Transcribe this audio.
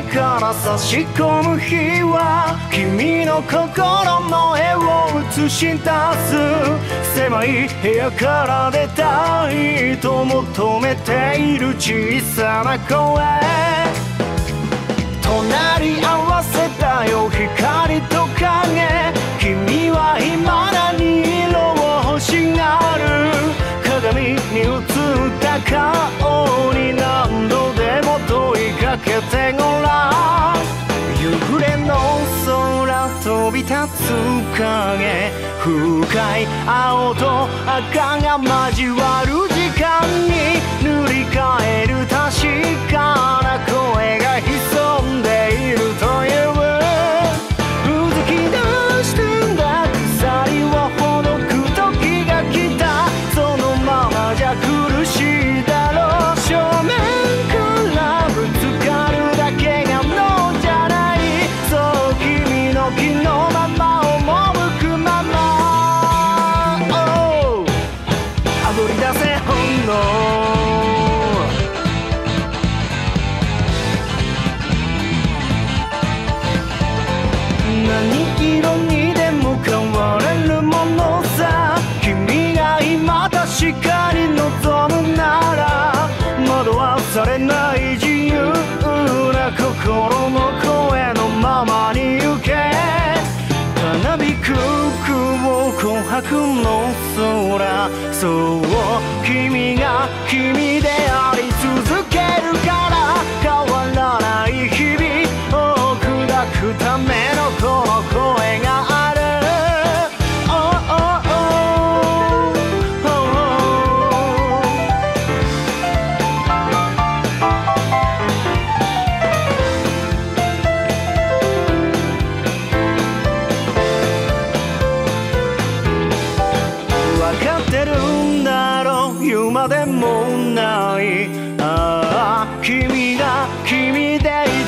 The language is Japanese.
から差し込む日は君の心の絵を映し出す。狭い部屋から出たいと求めている小さな声、隣り合わせだよ光と影。君は未だに色を欲しがる。鏡に映った顔に何度でも問いかけてごらん。夕暮れの空飛び立つ影、深い青と赤が交わる時間に塗り替える確かな声が潜んでいるという。うずき出してんだ鎖をほどく時が来た。そのままじゃ苦しいだろう。正面からぶつかるだけがのじゃない。そう君の気のまま赴くまま、oh、あぶり出せ本能。何色にでも変われるものさ。君が今確かに望むなら惑わされない自由な心の声のままに行け。たなびく紅白の空、そう君が君であり続けるから変わらない日々を砕くためのこの声がある。分かってるんだろう言うまでもない。ああ君が君でい